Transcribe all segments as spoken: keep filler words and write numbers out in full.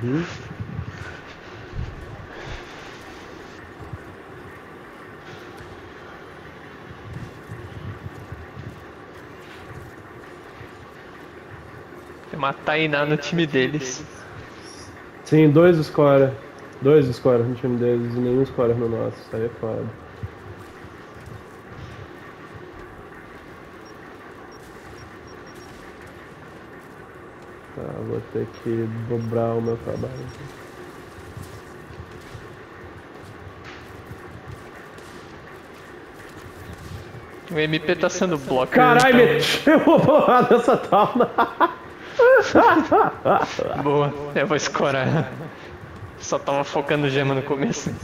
Uhum. Tem uma Tainá no time deles. Sim, dois score. Dois score no time deles e nenhum score no nosso. Isso aí é foda. Tá, vou ter que dobrar o meu trabalho aqui. O M P tá sendo blocker, Caralho, então... meteu uma porrada nessa tauna. Boa, eu vou escorar. Só tava focando gema no começo.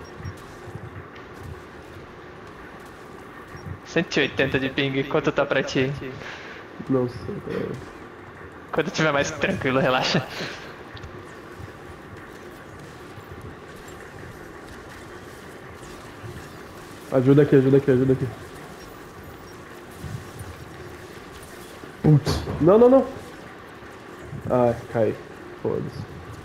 cento e oitenta de ping, quanto tá pra ti? Não sei, peraí. Quando tiver mais tranquilo, relaxa. Ajuda aqui, ajuda aqui, ajuda aqui. Putz. Não, não, não. Ah, cai. Foda-se.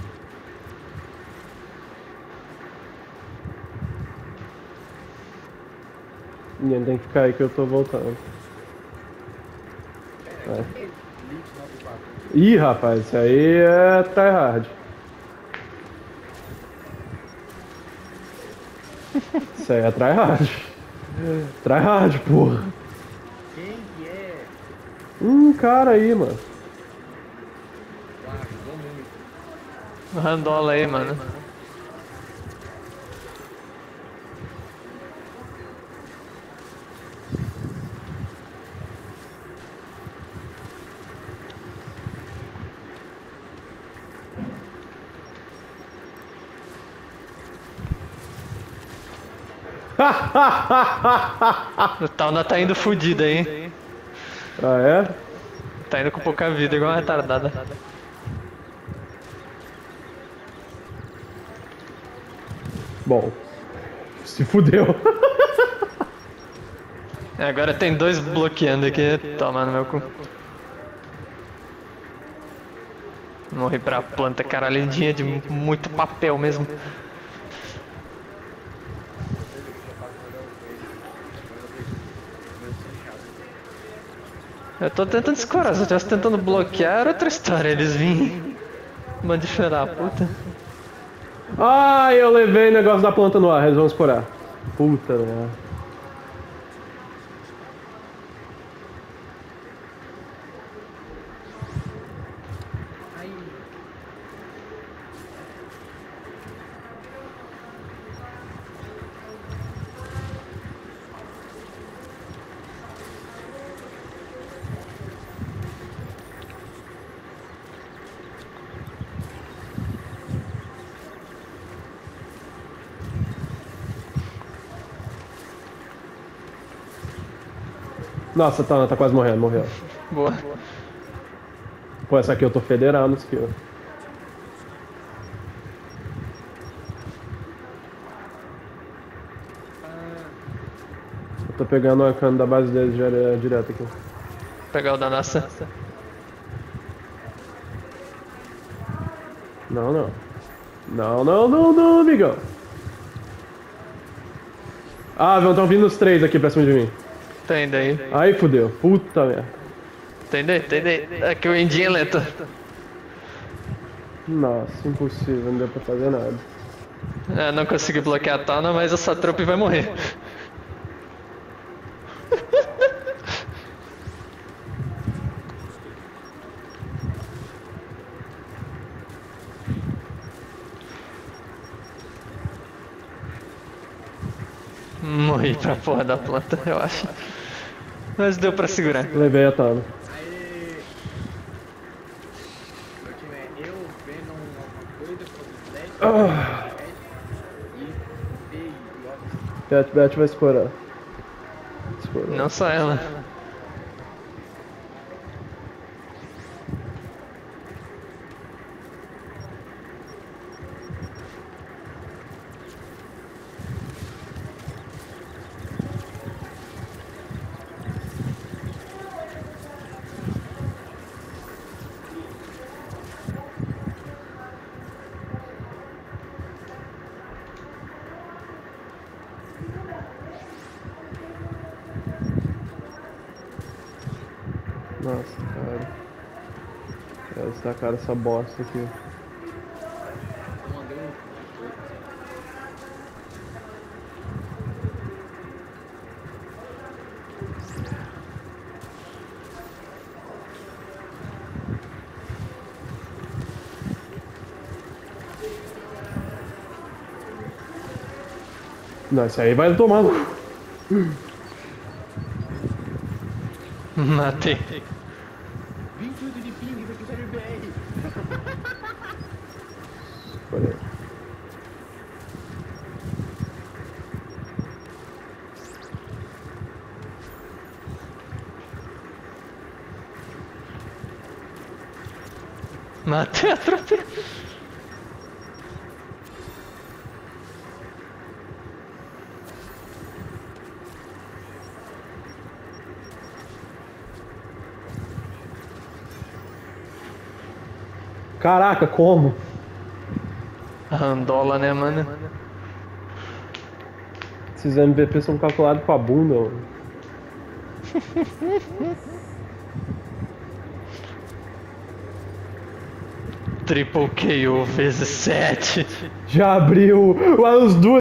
Ninguém tem que ficar aí que eu tô voltando. É. Ih, rapaz, isso aí é tryhard. Isso aí é tryhard. Tryhard, porra. Quem que é? Um cara aí, mano. Ah, ajudou muito. Randola aí, mano. O Tauna tá indo fudido aí. Ah, é? Tá indo com pouca vida, igual uma retardada. Bom. Se fudeu. Agora tem dois bloqueando aqui. Toma no meu cu. Morri pra planta caralhadinha de muito papel mesmo. Eu tô tentando escorar, se eu estivesse tentando bloquear era outra história, eles vinham. Mano de filha da puta. Ah, eu levei o negócio da planta no ar, eles vão escorar. Puta, né? Nossa, tá, tá quase morrendo, morreu. Boa. Pô, essa aqui eu tô federando isso aqui, ó. Eu tô pegando a cana da base deles já, é, direto aqui. Vou pegar o da nossa. Não, não. Não, não, não, não, amigão. Ah, estão vindo os três aqui pra cima de mim. Tá indo aí. Aí fudeu. Puta merda. Entendeu? Entendeu? É que o Indinho é lento. Nossa, impossível, não deu pra fazer nada. É, não consegui bloquear a Tauna, mas essa tropa vai morrer. Morri pra porra da planta, eu acho. Mas deu pra segurar. Levei a Tana. Aê! Meu time é eu, Venom, alguma coisa, Flash, Ah. e e e Odyssey. Bet, Bet vai escorar. Escorou. Não só ela. Nossa, cara. Eles tacaram essa bosta aqui. Eu mandei um. Não, esse aí vai tomar. Matei. vinte e oito de ping, isso aqui tá de B R. Olha aí. Matei a tropa. Caraca, como? Randola, né, mano? Esses M V P são calculados com a bunda, mano. Triple K O vezes sete. Já abriu. Os duas.